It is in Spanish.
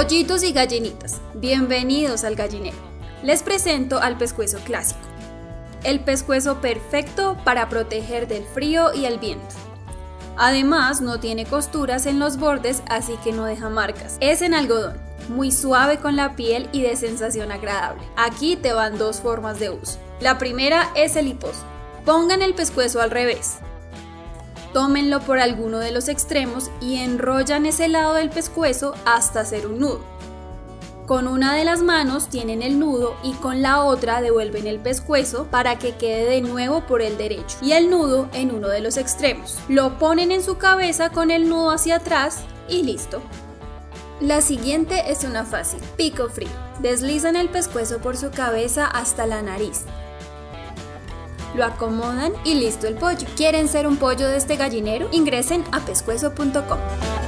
Pollitos y gallinitas, bienvenidos al gallinero. Les presento al pescuezo clásico. El pescuezo perfecto para proteger del frío y el viento. Además, no tiene costuras en los bordes, así que no deja marcas. Es en algodón, muy suave con la piel y de sensación agradable. Aquí te van dos formas de uso. La primera es el hiposo. Pongan el pescuezo al revés. Tómenlo por alguno de los extremos y enrollan ese lado del pescuezo hasta hacer un nudo. Con una de las manos tienen el nudo y con la otra devuelven el pescuezo para que quede de nuevo por el derecho y el nudo en uno de los extremos. Lo ponen en su cabeza con el nudo hacia atrás y listo. La siguiente es una fácil, pico frío. Deslizan el pescuezo por su cabeza hasta la nariz. Lo acomodan y listo el pollo. ¿Quieren ser un pollo de este gallinero? Ingresen a pescuezo.com.